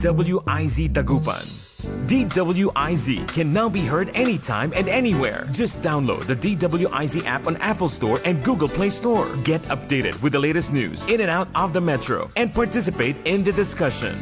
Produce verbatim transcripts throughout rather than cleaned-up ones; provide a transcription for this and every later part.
W I Z Tagupan. D W I Z can now be heard anytime and anywhere. Just download the D W I Z app on Apple Store and Google Play Store. Get updated with the latest news in and out of the metro and participate in the discussion.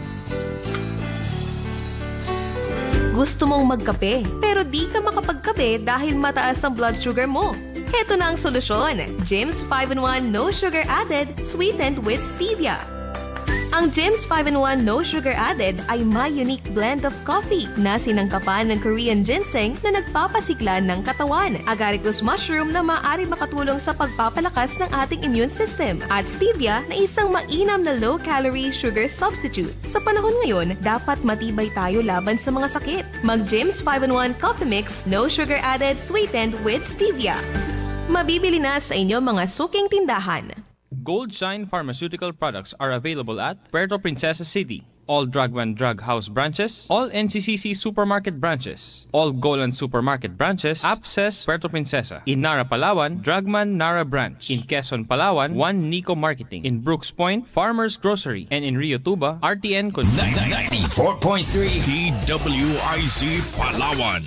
Gusto mong magkape pero di ka makapagkape dahil mataas ang blood sugar mo? Heto na ang solusyon. Jim's five in one No Sugar Added, sweetened with stevia. Ang Jim's five in one No Sugar Added ay may unique blend of coffee na sinangkapan ng Korean ginseng na nagpapasigla ng katawan, agaricus mushroom na maaari makatulong sa pagpapalakas ng ating immune system, at stevia na isang mainam na low-calorie sugar substitute. Sa panahon ngayon, dapat matibay tayo laban sa mga sakit. Mag Jim's five in one Coffee Mix No Sugar Added, sweetened with stevia. Mabibili na sa inyong mga suking tindahan. Gold Shine Pharmaceutical products are available at Puerto, Princesa City, all Drugman Drug House branches, all N C C C supermarket branches, all Golan supermarket branches, Apses, Puerto Princesa. In Nara, Palawan, Drugman Nara branch. In Quezon, Palawan, One Nico Marketing. In Brooks Point, Farmers Grocery. And in Rio Tuba, R T N ninety-four point three D W I Z Palawan.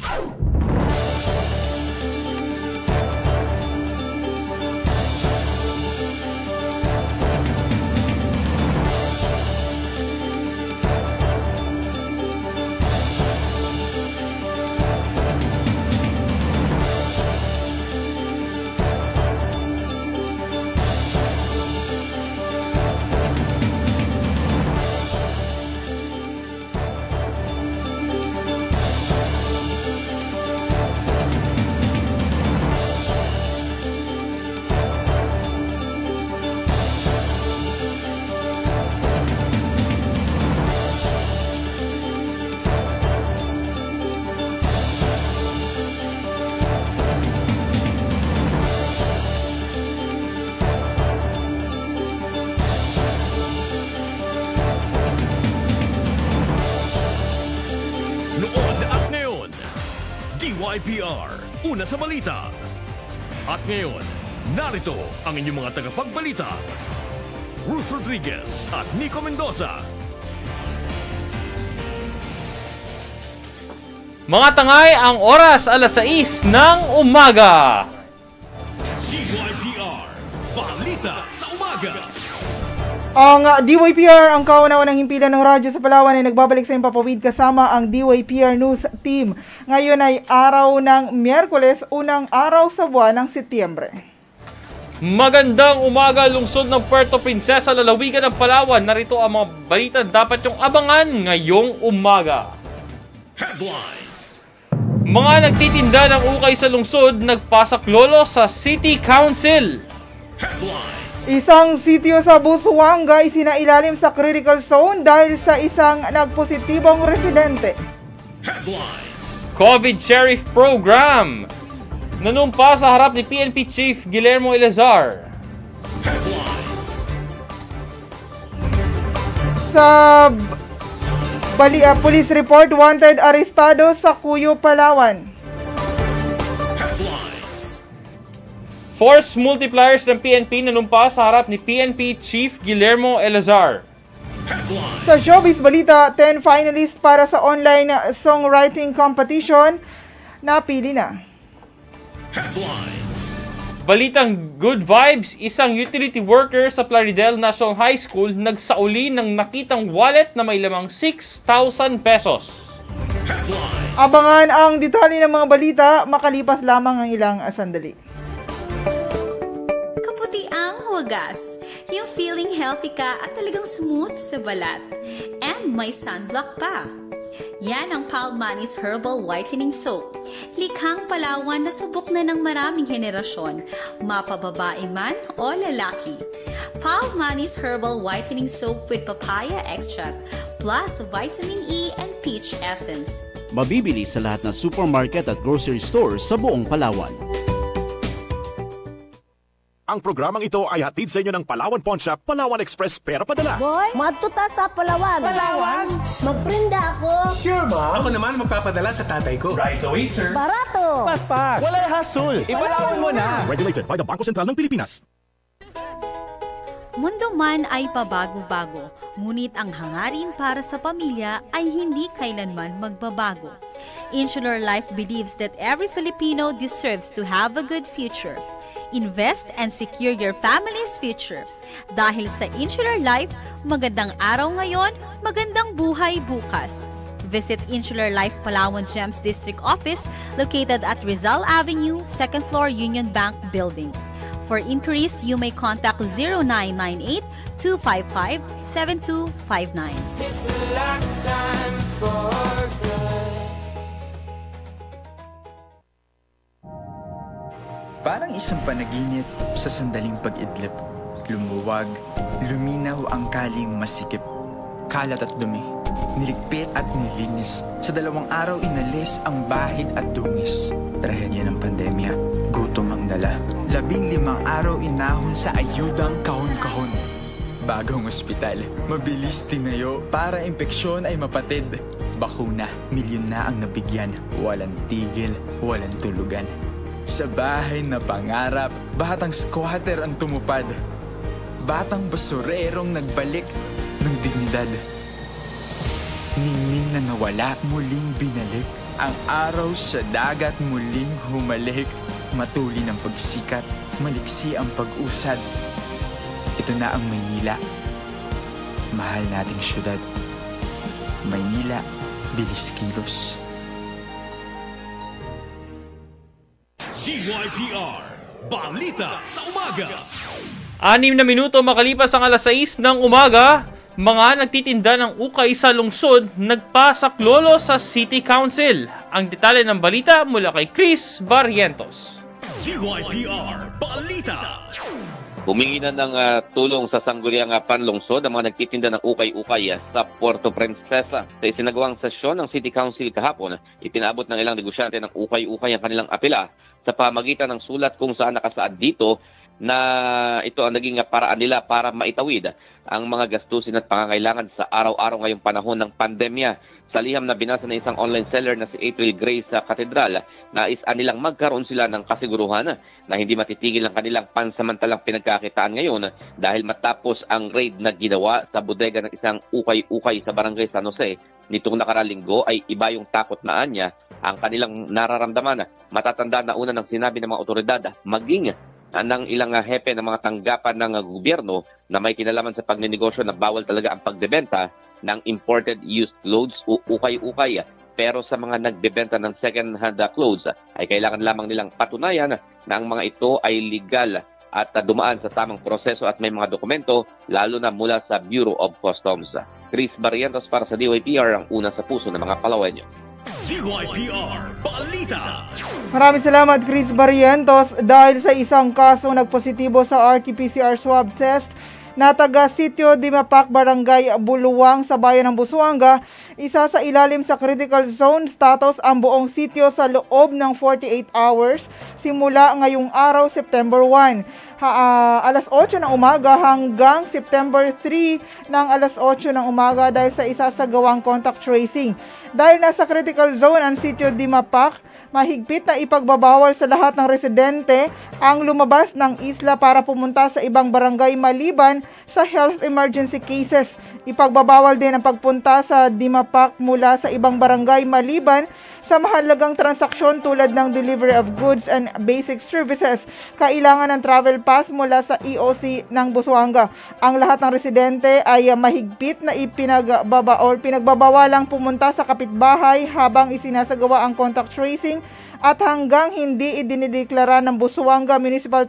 D Y P R, una sa balita. At ngayon, narito ang inyong mga tagapagbalita, Ruth Rodriguez at Nico Mendoza. Mga tangay, ang oras alas sais ng umaga. D Y P R, balita sa umaga. Ang D Y P R, ang kauna-unang himpilan ng radyo sa Palawan, ay nagbabalik sa impapawid kasama ang D Y P R News Team. Ngayon ay araw ng Miyerkules, unang araw sa buwan ng Setyembre. Magandang umaga, lungsod ng Puerto Princesa, lalawigan ng Palawan. Narito ang mga balita dapat yung abangan ngayong umaga. Headlines. Mga nagtitinda ng ukay sa lungsod, nagpasaklolo sa City Council. Headlines. Isang sitio sa Busuanga ay sinailalim sa critical zone dahil sa isang nagpositibong residente. Headlines. COVID Sheriff Program. Nanumpa sa harap ni P N P Chief Guillermo Eleazar. Headlines. Sa Balita Police Report, wanted arestado sa Cuyo, Palawan. Headlines. Force multipliers ng P N P nanumpa sa harap ni P N P Chief Guillermo Eleazar. Headlines. Sa Showbiz Balita, ten finalists para sa online songwriting competition napili na. Headlines. Balitang good vibes, isang utility worker sa Plaridel National High School nagsauli ng nakitang wallet na may lamang six thousand pesos. Headlines. Abangan ang detalye ng mga balita makalipas lamang ang ilang sandali. Kaputi ang wagas. Yung feeling healthy ka at talagang smooth sa balat. And may sunblock pa. Yan ang Palmanis Herbal Whitening Soap. Likhang Palawan na subok na ng maraming henerasyon, mapababae man o lalaki. Palmanis Herbal Whitening Soap with papaya extract plus vitamin E and peach essence. Mabibili sa lahat ng supermarket at grocery stores sa buong Palawan. Ang programang ito ay hatid sa inyo ng Palawan Pawn Shop, Palawan Express, pero padala. Boy, madtuta sa Palawan. Palawan? Magprinda ako. Sure ba? Ako naman magpapadala sa tatay ko. Right away, sir. Barato. Paspas. Walay hassle. Ipalawan mo na. Regulated by the Bangko Sentral ng Pilipinas. Mundo man ay pabago-bago, ngunit ang hangarin para sa pamilya ay hindi kailanman magbabago. Insular Life believes that every Filipino deserves to have a good future. Invest and secure your family's future. Dahil sa Insular Life, magandang araw ngayon, magandang buhay bukas. Visit Insular Life Palawan Gems District Office located at Rizal Avenue, second floor Union Bank Building. For inquiries, you may contact zero nine nine eight, two five five, seven two five nine. It's a lifetime for good. Parang isang panaginip sa sandaling pag-idlip. Lumuwag, luminaw ang kaling masikip. Kalat at dumi, niligpit at nilinis. Sa dalawang araw inalis ang bahid at dungis. Trahedya ng pandemya, gutom ang dala. Labing limang araw inahon sa ayudang kahon-kahon. Bagong ospital, mabilis tinayo para impeksyon ay mapatid. Bakuna, milyon na ang nabigyan. Walang tigil, walang tulugan. Sa bahay na pangarap, batang squatter ang tumupad. Batang basurerong nagbalik ng dignidad. Ningning na nawala, muling binalik. Ang araw sa dagat muling humalik. Matuli ng pagsikat, maliksi ang pag-usad. Ito na ang Maynila, mahal nating syudad. Maynila, bilis kilos. D Y P R, Balita sa Umaga. Anim na minuto makalipas ang alas sais ng umaga, mga nagtitinda ng ukay sa lungsod nagpasaklolo sa City Council. Ang detalye ng balita mula kay Chris Barrientos. D Y P R Balita. Humingi na ng uh, tulong sa sangguniang uh, panlungsod ang mga nagtitinda ng ukay-ukay uh, sa Puerto, Princesa. Sa isinagawang sesyon ng City Council kahapon, ipinaabot ng ilang negosyante ng ukay-ukay ang kanilang apela sa pamagitan ng sulat kung saan nakasaad dito na ito ang naging uh, paraan nila para maitawid ang mga gastusin at pangangailangan sa araw-araw ngayong panahon ng pandemya. Sa liham na binasa ng isang online seller na si April Grace sa Katedral, nais nilang magkaroon sila ng kasiguruhan na hindi matitigil ang kanilang pansamantalang pinagkakitaan ngayon dahil matapos ang raid na ginawa sa bodega ng isang ukay-ukay sa Barangay San Jose nitong nakaraang linggo ay iba yung takot na anya ang kanilang nararamdaman. Matatanda na una ng sinabi ng mga otoridad maging ng ilang hepe ng mga tanggapan ng gobyerno na may kinalaman sa pagninegosyo na bawal talaga ang pagdebenta ng imported used clothes o ukay-ukay. Pero sa mga nagbebenta ng second-hand clothes ay kailangan lamang nilang patunayan na ang mga ito ay legal at dumaan sa tamang proseso at may mga dokumento lalo na mula sa Bureau of Customs. Chris Barrientos para sa D Y P R, ang una sa puso ng mga Palawenyo. D Y P R Balita. Maraming salamat Chris Barrientos. Dahil sa isang kasong nagpositibo sa R T P C R swab test na taga Sitio Dimapak, Barangay Buluwang sa bayan ng Busuanga, isa sa ilalim sa critical zone status ang buong sitio sa loob ng forty-eight hours simula ngayong araw September one. Ha, uh, alas otso ng umaga hanggang September three ng alas otso ng umaga dahil sa isasagawang contact tracing. Dahil nasa critical zone ang Sitio Dimapak, mahigpit na ipagbabawal sa lahat ng residente ang lumabas ng isla para pumunta sa ibang barangay maliban sa health emergency cases. Ipagbabawal din ang pagpunta sa Dimapak mula sa ibang barangay maliban sa mahalagang transaksyon tulad ng delivery of goods and basic services. Kailangan ng travel pass mula sa E O C ng Busuanga. Ang lahat ng residente ay mahigpit na ipinagbaba or pinagbabawalang pumunta sa kapitbahay habang isinasagawa ang contact tracing at hanggang hindi idinideklara ng Busuanga Municipal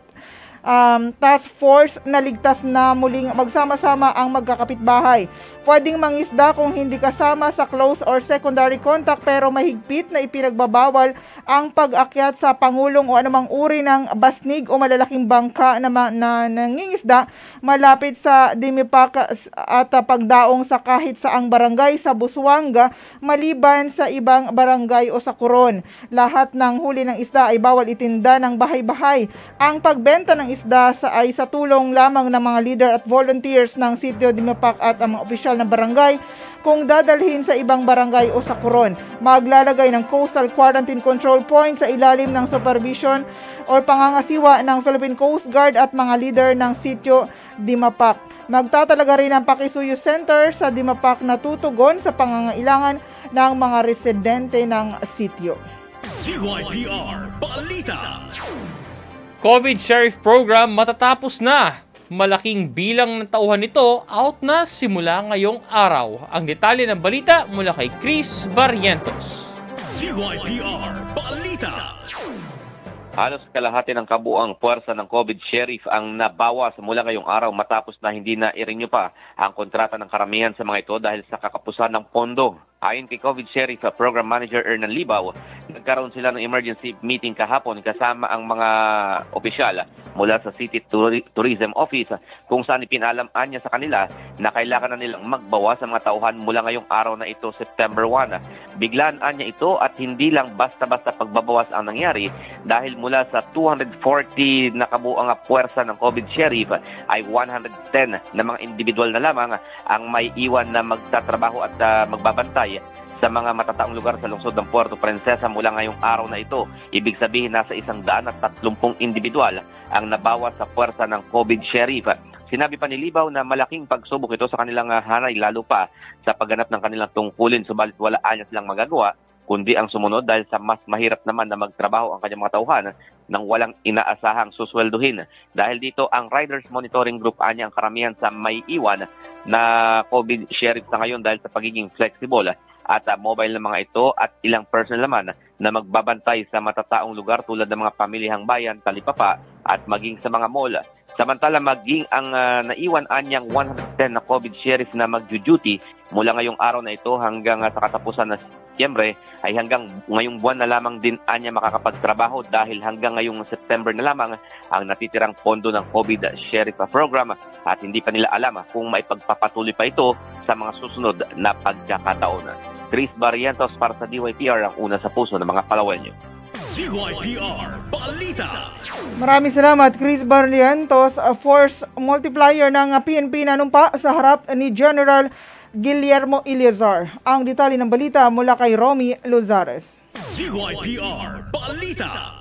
Um, Task Force na ligtas na muling magsama-sama ang magkakapitbahay. Pwedeng mangisda kung hindi kasama sa close or secondary contact pero mahigpit na ipinagbabawal ang pag-akyat sa pangulong o anumang uri ng basnig o malalaking bangka na, ma- na nangingisda malapit sa Dimipak at uh, pagdaong sa kahit saang barangay sa Busuanga maliban sa ibang barangay o sa Coron. Lahat ng huli ng isda ay bawal itinda ng bahay-bahay. Ang pagbenta ng isda sa, ay sa tulong lamang ng mga leader at volunteers ng sitio Dimapak at ang mga opisyal ng barangay kung dadalhin sa ibang barangay o sa Coron. Maglalagay ng coastal quarantine control point sa ilalim ng supervision o pangangasiwa ng Philippine Coast Guard at mga leader ng sitio Dimapak. Magtatalaga rin ang Pakisuyo Center sa Dimapak na tutugon sa pangangailangan ng mga residente ng sityo. D Y P R Balita. COVID Sheriff Program matatapos na. Malaking bilang ng tauhan nito out na simula ngayong araw. Ang detalye ng balita mula kay Chris Barrientos. D Y P R Balita. Halos kalahati ng kabuang puwersa ng COVID Sheriff ang nabawas mula ngayong araw matapos na hindi na i-renew pa ang kontrata ng karamihan sa mga ito dahil sa kakapusan ng pondo. Ayon kay COVID Sheriff Program Manager Ernan Libaw, nagkaroon sila ng emergency meeting kahapon kasama ang mga opisyal mula sa City Tourism Office kung saan ipinalam niya sa kanila na kailangan na nilang magbawas sa mga tauhan mula ngayong araw na ito, September first. Biglaan niya ito at hindi lang basta-basta pagbabawas ang nangyari dahil mula sa two hundred forty na kabuang puwersa ng COVID Sheriff ay one hundred ten na mga individual na lamang ang may iwan na magtatrabaho at uh, magbabantay sa mga matataong lugar sa lungsod ng Puerto, Princesa mula ngayong araw na ito. Ibig sabihin nasa isang daan at tatlumpung individual ang nabawas sa puwersa ng COVID Sheriff. Sinabi pa ni Libaw na malaking pagsubok ito sa kanilang hanay lalo pa sa pagganap ng kanilang tungkulin subalit wala niya silang magagawa kundi ang sumunod dahil sa mas mahirap naman na magtrabaho ang kanyang mga tauhan nang walang inaasahang suswelduhin. Dahil dito, ang Riders Monitoring Group anya ang karamihan sa may iwan na COVID Sheriff sa ngayon dahil sa pagiging flexible at uh, mobile na mga ito at ilang personnel naman na magbabantay sa matataong lugar tulad ng mga pamilihang bayan, talipapa at maging sa mga mall. Samantala maging ang uh, naiwan anyang one hundred ten na COVID Sheriff na mag-duty mula ngayong araw na ito hanggang uh, sa katapusan na Siyempre ay hanggang ngayong buwan na lamang din anya makakapagtrabaho dahil hanggang ngayong September na lamang ang natitirang pondo ng COVID Sheriff Program at hindi pa nila alam kung maipagpapatuloy pa ito sa mga susunod na pagkakataon. Chris Barrientos para sa D Y P R, ang una sa puso ng mga Palawenyo. D Y P R Balita. Maraming salamat Chris Barrientos, force multiplier ng P N P nanumpa sa harap ni General Guillermo Eleazar. Ang detalye ng balita mula kay Romy Lozares. D Y P R Balita.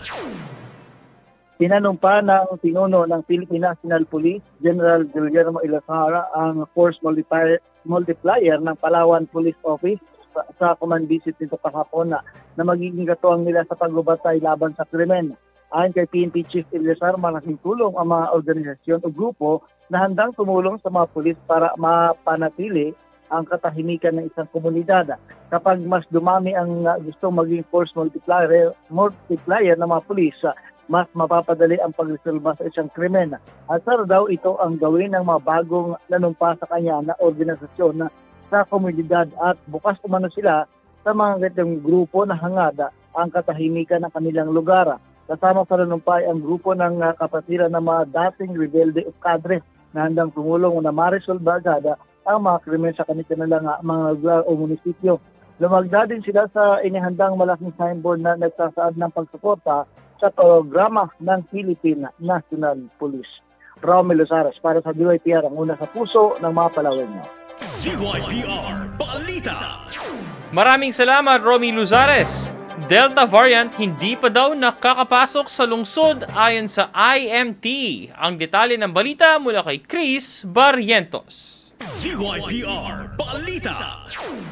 Tinanumpa ng pinuno ng Philippine National Police, General Guillermo Eleazar, ang force multiplier, multiplier ng Palawan Police Office sa, sa command visit nito kahapon na, na magiging katuwang nila sa pagbabatay laban sa krimen. Ayon kay P N P Chief Eleazar, malaking tulong ang mga organisasyon o grupo na handang tumulong sa mga pulis para mapanatili ang katahimikan ng isang komunidad. Kapag mas dumami ang uh, gustong maging force multiplier, multiplier ng mga pulis, uh, mas mapapadali ang pagresolba sa isang krimen. At sara daw ito ang gawin ng mga bagong nanumpa sa kanya na organisasyon na sa komunidad at bukas umano sila sa mga ganitong grupo na hangad ang katahimikan ng kanilang lugar. Kasama sa nanumpay ang grupo ng uh, kapatiran ng mga dating rebelde o kadre na handang tumulong na ma-resolba agad ang mga krimen sa kanilang mga lugar o munisipyo. Lumagda din sila sa inihandang malaking signboard na nagsasaad ng pagsuporta sa programa ng Philippine National Police. Romy Lozares para sa D Y P R, ang una sa puso ng mga Palawenyo. D Y P R Balita. Maraming salamat, Romy Lozares. Delta variant hindi pa daw nakakapasok sa lungsod ayon sa I M T. Ang detalye ng balita mula kay Chris Barrientos. D Y P R Balita.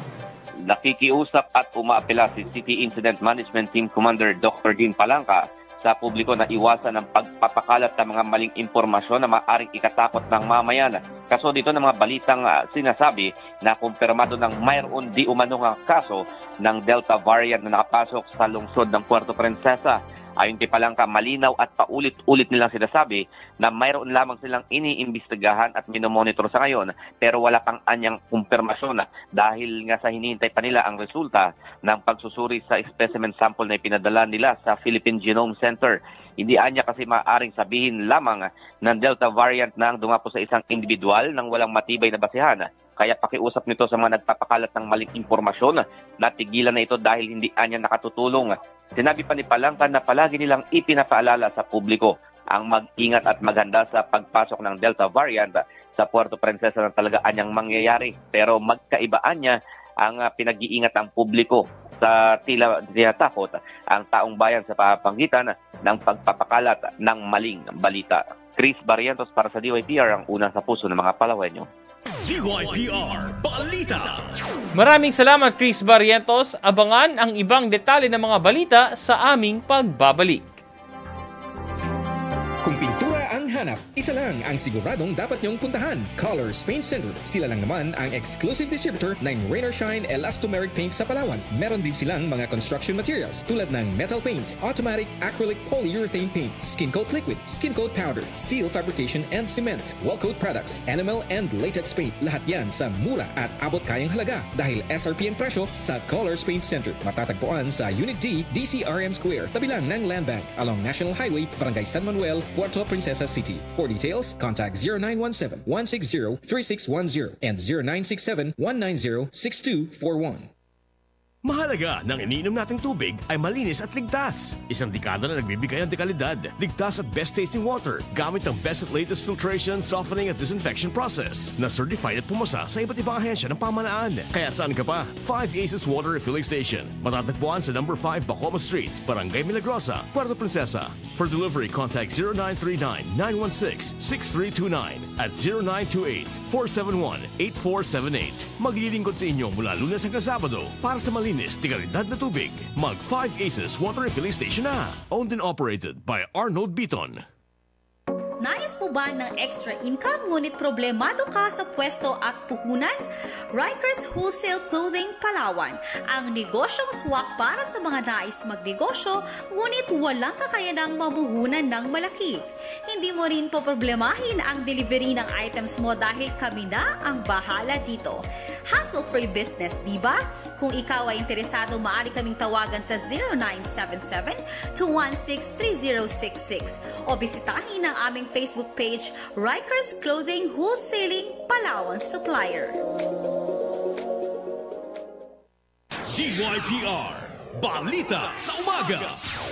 Nakikiusap at umaapela si City Incident Management Team Commander Doctor Dean Palangka sa publiko na iwasan ang pagpapakalat ng mga maling impormasyon na maaaring ikatakot ng mamayan. Kaso dito ng mga balitang uh, sinasabi na kumpirmado ng mayroon di umanong kaso ng Delta variant na nakapasok sa lungsod ng Puerto Princesa. Ayon kay Palangka, malinaw at paulit-ulit nilang sinasabi na mayroon lamang silang iniimbestigahan at minomonitor sa ngayon pero wala pang anyang kumpirmasyon dahil nga sa hinihintay pa nila ang resulta ng pagsusuri sa specimen sample na ipinadala nila sa Philippine Genome Center. Hindi anya kasi maaaring sabihin lamang ng Delta variant na ang dumapo sa isang individual nang walang matibay na basehan. Kaya pakiusap nito sa mga nagpapakalat ng maling impormasyon na tigilan na ito dahil hindi anya nakatutulong. Sinabi pa ni Palangka na palagi nilang ipinapaalala sa publiko ang mag-ingat at maghanda sa pagpasok ng Delta variant sa Puerto Princesa na talaga anyang mangyayari. Pero magkaibaan niya ang uh, pinag-iingat ng publiko sa tila tinatakot ang taong bayan sa papangitan ng pagpapakalat ng maling balita. Chris Barrientos para sa D Y P R, ang una sa puso ng mga Palawenyo. D Y P R Balita. Maraming salamat, Chris Barrientos. Abangan ang ibang detalye ng mga balita sa aming pagbabalik. Kung pintura ang hanap, isa lang ang siguradong dapat niyong puntahan. Colors Paint Center. Sila lang naman ang exclusive distributor ng Rain or Shine Elastomeric Paint sa Palawan. Meron din silang mga construction materials tulad ng metal paint, automatic acrylic polyurethane paint, skin coat liquid, skin coat powder, steel fabrication and cement, wall coat products, enamel and latex paint. Lahat yan sa mura at abot kayang halaga dahil S R P ang presyo sa Colors Paint Center. Matatagpuan sa Unit D, D C R M Square, tabi lang ng Land Bank, along National Highway, Barangay San Manuel, Puerto, Princesa City. For details, contact zero nine one seven, one six zero, three six one zero and zero nine six seven, one nine zero, six two four one. Mahalaga ng iniinom nating tubig ay malinis at ligtas. Isang dekada na nagbibigay ang dekalidad, ligtas at best-tasting water gamit ang best at latest filtration, softening at disinfection process na certified at pumasa sa iba't ibang ahensya ng pamahalaan. Kaya saan ka pa? five Aces Water Refilling Station. Matatagpuan sa number five Bacoma Street, Barangay Milagrosa, Puerto Princesa. For delivery, contact zero nine three nine, nine one six, six three two nine at zero nine two eight, four seven one, eight four seven eight. Maglilingkod sa inyo mula Lunes hanggang Sabado para sa malinis tigalidad na tubig. Mag five Aces Water Refilling Station na. Owned and operated by Arnold Beaton. Nais mo ba ng extra income ngunit problemado ka sa pwesto at puhunan? Rikers Wholesale Clothing Palawan, ang negosyong swak para sa mga nais magnegosyo ngunit walang kakayanang mamuhunan ng malaki. Hindi mo rin poproblemahin ang delivery ng items mo dahil kami na ang bahala dito. Hassle-free business, di ba? Kung ikaw ay interesado, maaari kaming tawagan sa zero nine seven seven, two one six, three zero six six o bisitahin ang aming Facebook page, Rikers Clothing Wholesaling Palawan Supplier. D Y P R Balita sa Umaga.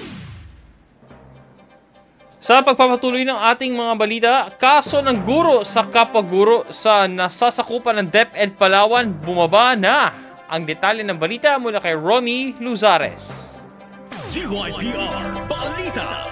Sa pagpapatuloy ng ating mga balita, kaso ng guro sa kapwa-guro sa nasasakupan ng DepEd Palawan bumaba na. Ang detalye ng balita mula kay Romy Luzares. D Y P R Balita.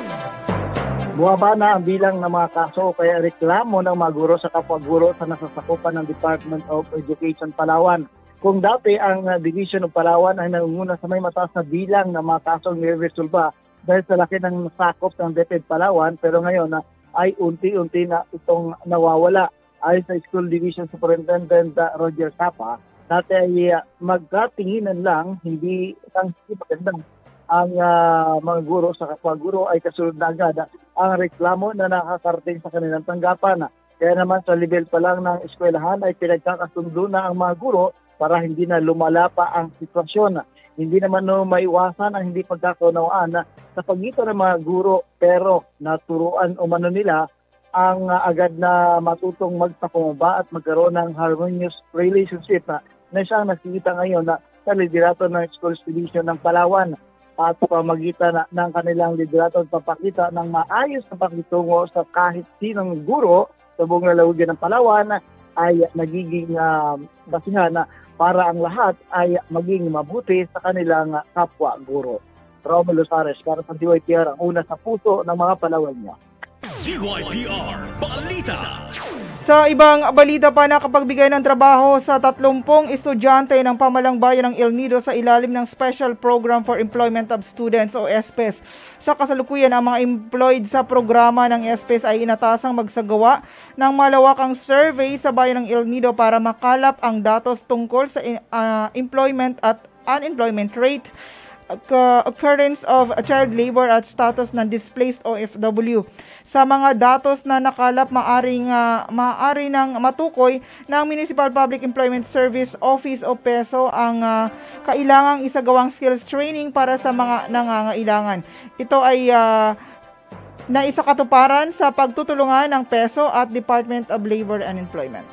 Buwaba na ang bilang ng mga kaso kaya reklamo ng mga guro sa kapwa-guro sa nasasakupan ng Department of Education Palawan. Kung dati ang Division of Palawan ay nangunguna sa may mataas na bilang ng mga kasong niresolba dahil sa laki ng sakop ng DepEd Palawan, pero ngayon na ay unti-unti na itong nawawala. Ayon sa School Division Superintendent Roger Capa, dati ay uh, magkatinginan lang, hindi ang magandang ang uh, mga guro sa kapwa-guro ay kasunod na agad ang reklamo na nakakarating sa kanilang tanggapan. Kaya naman sa level pa lang ng eskwelahan ay pinagkakasundo na ang mga guro para hindi na lumala pa ang sitwasyon. Hindi naman no maiwasan ang hindi pagkakaunawaan sa pagitan ng mga guro, pero naturuan umano nila ang uh, agad na matutong magpakumbaba at magkaroon ng harmonious relationship na, na siyang nakikita ngayon na sa liderato ng School Division ng Palawan. At pamagitan na, ng kanilang liderato at papakita ng maayos na pakitungo sa kahit sinong guro sa buong lalawigan ng Palawan ay nagiging uh, basihan na para ang lahat ay maging mabuti sa kanilang kapwa guro. Romelo Sares para sa D Y P R, ang una sa puso ng mga Palawan niya. D Y P R Balita. Sa ibang balita pa, nakapagbigay ng trabaho sa tatlumpung estudyante ng pamalang bayan ng El Nido sa ilalim ng Special Program for Employment of Students o S P E S. Sa kasalukuyan, ang mga employed sa programa ng S P E S ay inatasang magsagawa ng malawakang survey sa bayan ng El Nido para makalap ang datos tungkol sa uh, employment at unemployment rate, occurrence of child labor at status ng displaced O F W. Sa mga datos na nakalap, maaring uh, maaari nang matukoy ng Municipal Public Employment Service Office o PESO ang uh, kailangang isagawang skills training para sa mga nangangailangan. Ito ay uh, naisakatuparan sa pagtutulungan ng PESO at Department of Labor and Employment.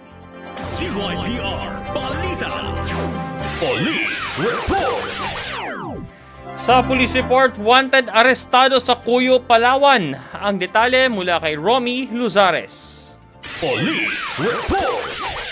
D Y P R Balita. Police Report. Sa police report, wanted arestado sa Cuyo, Palawan. Ang detalye mula kay Romy Luzares. Police report.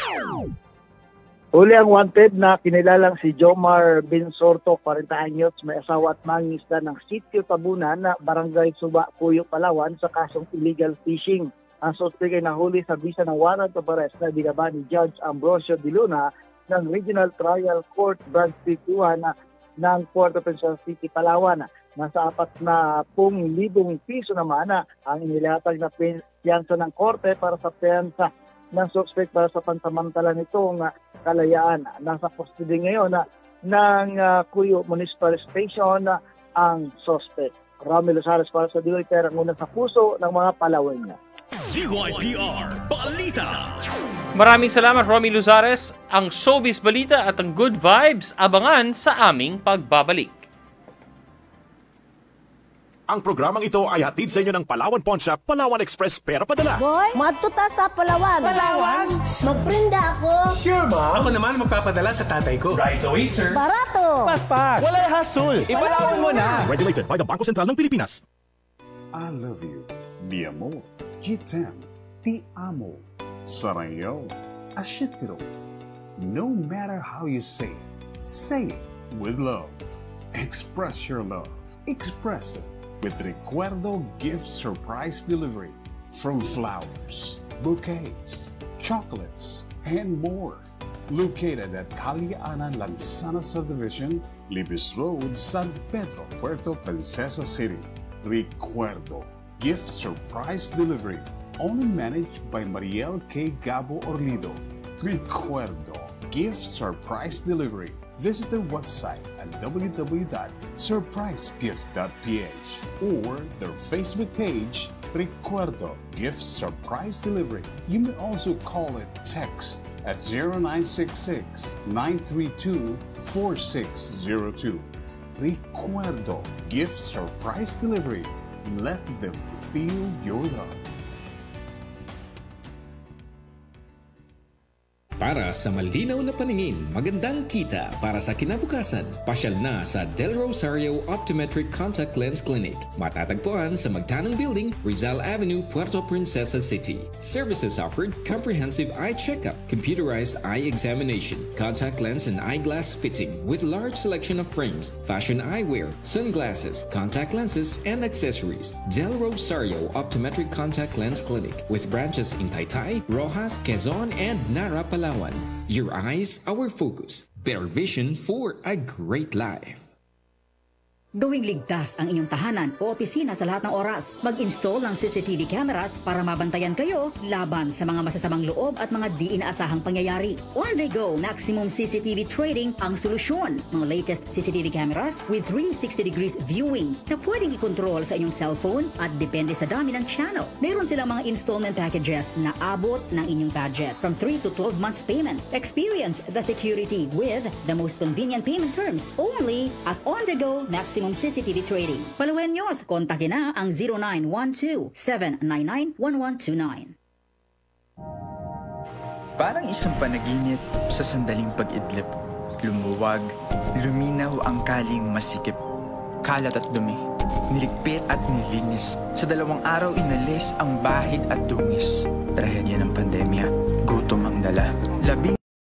Huli ang wanted na kinilalang si Jomar Binsorto, forty anyos, may asawa at mangingisda ng Sitio Tabunan, Barangay Suba, Cuyo, Palawan sa kasong illegal fishing. Ang suspect ay nahuli sa bisa ng warrant of arrest na binaba ni Judge Ambrosio de Luna ng Regional Trial Court Branch fifty-one ng Puerto, Princesa City, Palawan. Nasa apat na pung libong piso naman ang inilatag na piyansa ng korte para sa piyansa ng suspect para sa pansamantala nitong kalayaan. Nasa custody ngayon na ng uh, Cuyo Municipal Station uh, ang suspect. Romy Luzares para sa D Y P R, ang una sa puso ng mga Palawan niya. D Y P R Balita. Maraming salamat, Romy Luzares. Ang showbiz balita at ang good vibes abangan sa aming pagbabalik. Ang programang ito ay hatid sa inyo ng Palawan Pawn Shop, Palawan Express Pera Padala. Boy, matuta sa Palawan. Palawan? Magprinda ako. Sure, ma. Ako naman magpapadala sa tatay ko. Right away, sir. Barato. Paspas. Walay hassle. Ipalawan mo na. Regulated by the Bangko Sentral ng Pilipinas. I love you, mi amor. Gitem, ti amo. Sarayo, ashitiro. No matter how you say it, say it with love. Express your love. Express it with Recuerdo Gift Surprise Delivery from flowers, bouquets, chocolates, and more. Located at Calianan Lansana Subdivision, Libis Road, San Pedro, Puerto, Princesa City. Recuerdo Gift Surprise Delivery, only managed by Mariel K. Gabo Orlido. Recuerdo Gift Surprise Delivery. Visit their website at w w w dot surprise gift dot p h or their Facebook page, Recuerdo Gift Surprise Delivery. You may also call it text at zero nine six six, nine three two, four six zero two. Recuerdo Gift Surprise Delivery. Let them feel your love. Para sa malinaw na paningin, magandang kita para sa kinabukasan, pasyal na sa Del Rosario Optometric Contact Lens Clinic. Matatagpuan sa Magtanong Building, Rizal Avenue, Puerto Princesa City. Services offered: comprehensive eye checkup, computerized eye examination, contact lens and eyeglass fitting with large selection of frames, fashion eyewear, sunglasses, contact lenses, and accessories. Del Rosario Optometric Contact Lens Clinic with branches in Taytay, Rojas, Quezon, and Nara, Palawan. Your eyes, our focus. Better vision for a great life. Gawing ligtas ang inyong tahanan o opisina sa lahat ng oras. Mag-install ng C C T V cameras para mabantayan kayo laban sa mga masasamang loob at mga di inaasahang pangyayari. On the go, Maximum C C T V Trading ang solusyon. Mga latest C C T V cameras with three sixty degrees viewing na pwedeng i-control sa inyong cellphone at depende sa dami ng channel. Meron silang mga installment packages na abot ng inyong budget from three to twelve months payment. Experience the security with the most convenient payment terms only at On the Go Maximum C C T V Trading. Paluenyos, kontakin na ang zero nine one two, seven nine nine, one one two nine. Parang isang panaginip sa sandaling pag-idlip. Lumuwag, luminaw ang kaling masikip. Kalat at dumi, niligpit at nilinis. Sa dalawang araw inalis ang bahid at dungis. Trahedya ng pandemya, gutom ang dala. Labing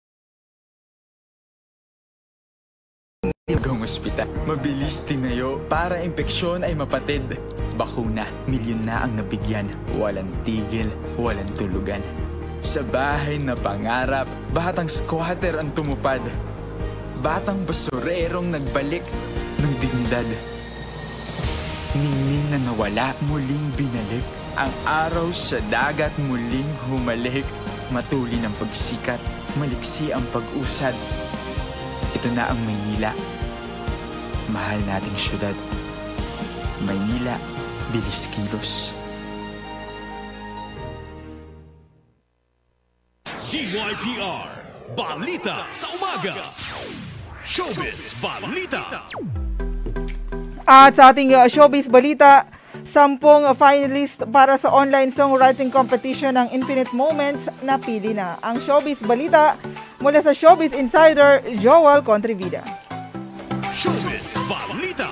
Igong ospital. Mabilis tinayo para impeksyon ay mapatid. Bakuna, milyon na ang nabigyan. Walang tigil, walang tulugan. Sa bahay na pangarap, batang squatter ang tumupad. Batang basurerong nagbalik ng dignidad. Ningning na nawala, muling binalik. Ang araw sa dagat muling humalik. Matuli ng pagsikat, maliksi ang pag-usad. Ito na ang Maynila. Mahal nating syudad. Maynila, bilis kilos. D Y P R Balita sa Umaga. Showbiz Balita. At sa ating uh, Showbiz Balita, sampung finalist para sa online songwriting competition ng Infinite Moments napili na. Ang Showbiz Balita mula sa Showbiz Insider, Joel Contrivida. Showbiz Balita.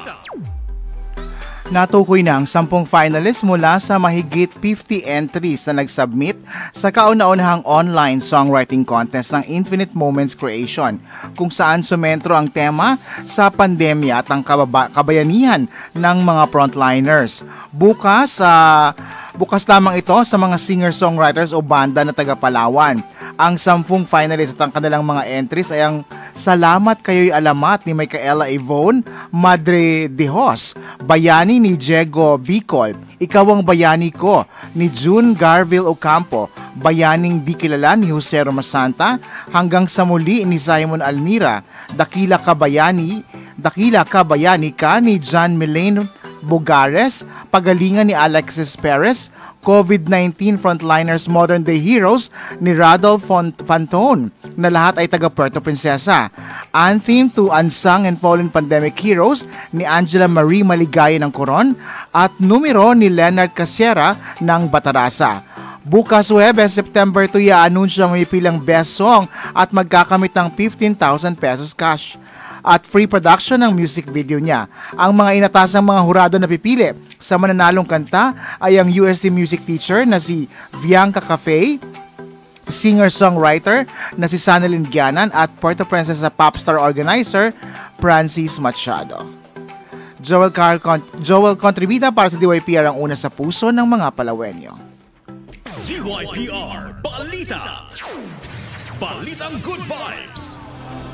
Natukoy na ang sampung finalists mula sa mahigit fifty entries na nag-submit sa kauna-unahang online songwriting contest ng Infinite Moments Creation, kung saan sumentro ang tema sa pandemya at ang kababa- kabayanihan ng mga frontliners. Bukas, uh, bukas lamang ito sa mga singer-songwriters o banda na taga Palawan. Ang sampung finalists at ang kanilang mga entries ay ang Salamat Kayo'y Alamat ni Micaela Yvonne Madre de Hos, Bayani ni Diego Bicol, Ikaw ang Bayani Ko ni June Garville Ocampo, Bayaning Di Kilala ni Jose Romasanta, Hanggang sa Muli ni Simon Almira, Dakila Ka Bayani, Dakila Ka Bayani Ka ni John Milane Bogares, Pagalingan ni Alexis Perez, COVID nineteen Frontliners Modern Day Heroes ni Radolf Fantone, na lahat ay taga Puerto Princesa. Anthem to Unsung and Fallen Pandemic Heroes ni Angela Marie Maligaya ng Coron at Numero ni Leonard Casiera ng Batarasa. Bukas Huwebes, September two, i-anunsyo ang may pilang best song at magkakamit ng fifteen thousand pesos cash at free production ng music video niya. Ang mga inatasang mga hurado na pipili sa mananalong kanta ay ang U S T music teacher na si Bianca Cafe, singer-songwriter na si Sanelin Gianan at Puerto Princesa popstar organizer Francis Machado. Joel, Car- Joel Contribida para sa D Y P R, ang una sa puso ng mga Palawenyo. D Y P R Balita. Balitang Good Vibes.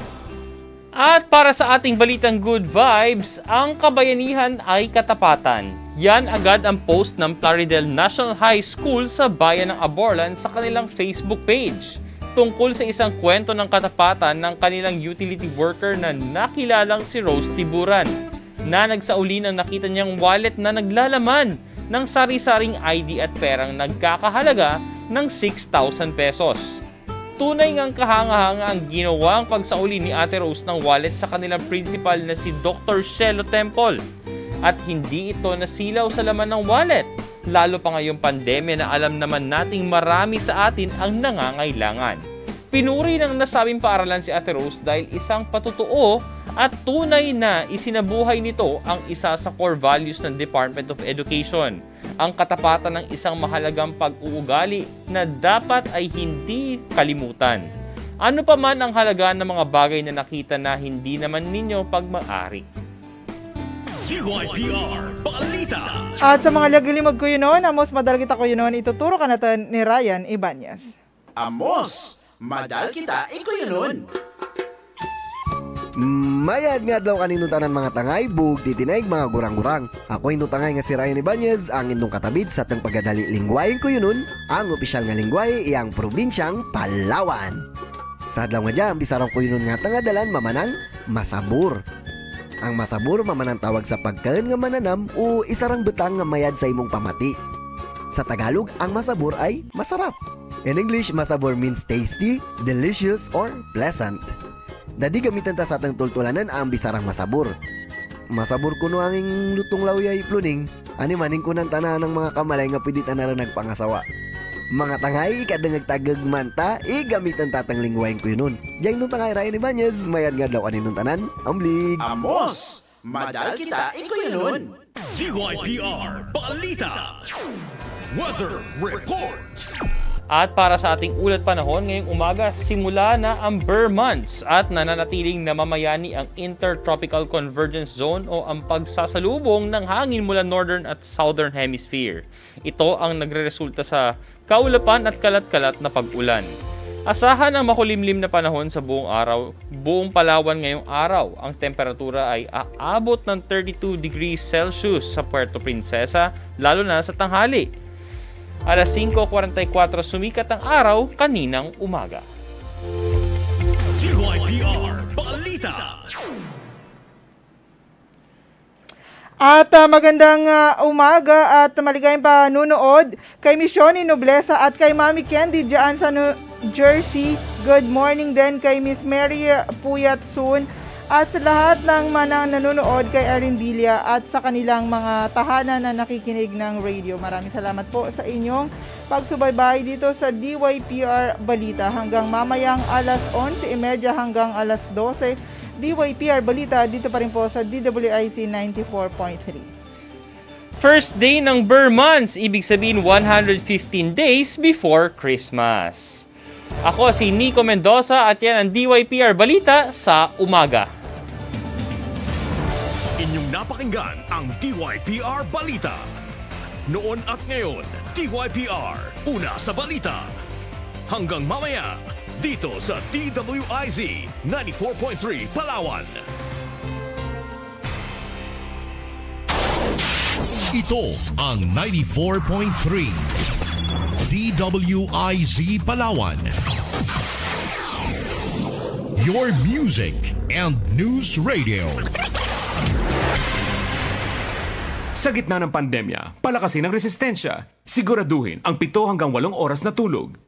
At para sa ating balitang good vibes, ang kabayanihan ay katapatan. Yan agad ang post ng Plaridel National High School sa bayan ng Aborlan sa kanilang Facebook page, tungkol sa isang kwento ng katapatan ng kanilang utility worker na nakilalang si Rose Tiburan, na nagsauli nang nakita niyang wallet na naglalaman ng sari-saring I D at perang nagkakahalaga ng six thousand pesos. Tunay ngang kahanga-hanga ang ginawang pagsauli ni Ate Rose ng wallet sa kanilang principal na si Doctor Shelo Temple. At hindi ito nasilaw sa laman ng wallet, lalo pa ngayong pandemya na alam naman nating marami sa atin ang nangangailangan. Pinuri ng nasabing paaralan si Ate Rose dahil isang patutuo at tunay na isinabuhay nito ang isa sa core values ng Department of Education, ang katapatan ng isang mahalagang pag-uugali na dapat ay hindi kalimutan. Ano pa man ang halaga ng mga bagay na nakita na hindi naman ninyo pagmaari. D Y P R Balita. At sa mga lagilimog ko yun noon, amos madal kita ko yun noon, ituturo ka natin ni Ryan Ibanez. Amos, madal kita, iko yun noon. Mayad nga daw kaninong tanan mga tangay, bug titinaig mga gurang-gurang. Ako yung tangay nga si Ryan Ibanez, ang indong katabid sa tang pagdali lingwayin ko yun nun, ang opisyal nga lingway, iyang probinsyang Palawan. Sa adlaw nga dyan, bisarang ko yun nga tangadalan mamanang masabur. Ang masabur mamanang tawag sa pagkain nga mananam o isarang betang nga mayad sa imong pamati. Sa Tagalog, ang masabur ay masarap. In English, masabur means tasty, delicious, or pleasant. Dadi gamitan ta sa atang tultulanan ang bisarang masabur. Masabur kuno anging lutong lawyay pluning, ani maning kunan tanan ng mga kamalay nga pwede tanan nagpangasawa. Mga tangay, kadangag tagag manta, i-gamitan tatang lingwain ko yun nun. Diyan nung tangay Ryan Ibanez, mayan nga daw kaninong tanan, amblig. Amos, madal kita, iko yun nun. D Y P R Balita. Weather Report. At para sa ating ulat panahon, ngayong umaga, simula na ang Burr months at nananatiling namamayani ang Intertropical Convergence Zone o ang pagsasalubong ng hangin mula Northern at Southern Hemisphere. Ito ang nagreresulta sa kaulapan at kalat-kalat na pag-ulan. Asahan ang makulimlim na panahon sa buong araw, buong Palawan ngayong araw. Ang temperatura ay aabot ng thirty-two degrees Celsius sa Puerto Princesa, lalo na sa tanghali. alas singko forty-four sumikat ang araw kaninang umaga. D Y P R Balita. At uh, magandang uh, umaga at maligayang panunood kay Missione Noblesa at kay Mami Candy dyan sa New Jersey. Good morning din kay Miss Mary Puyatsun at sa lahat ng manang nanonood kay Arindilla at sa kanilang mga tahanan na nakikinig ng radio. Maraming salamat po sa inyong pagsubaybay dito sa D Y P R Balita hanggang mamayang alas eleven thirty hanggang alas twelve. D Y P R Balita dito pa rin po sa D W I C ninety-four point three. First day ng Burr months, ibig sabihin one hundred fifteen days before Christmas. Ako si Nico Mendoza at yan ang D Y P R Balita sa Umaga. Inyong napakinggan ang D Y P R Balita. Noon at ngayon, D Y P R, una sa balita. Hanggang mamaya, dito sa D W I Z ninety-four point three Palawan. Ito ang ninety-four point three D W I Z Palawan. Your music and news radio. Sa gitna ng pandemya, palakasin ang resistensya. Siguraduhin ang pito hanggang walong oras na tulog.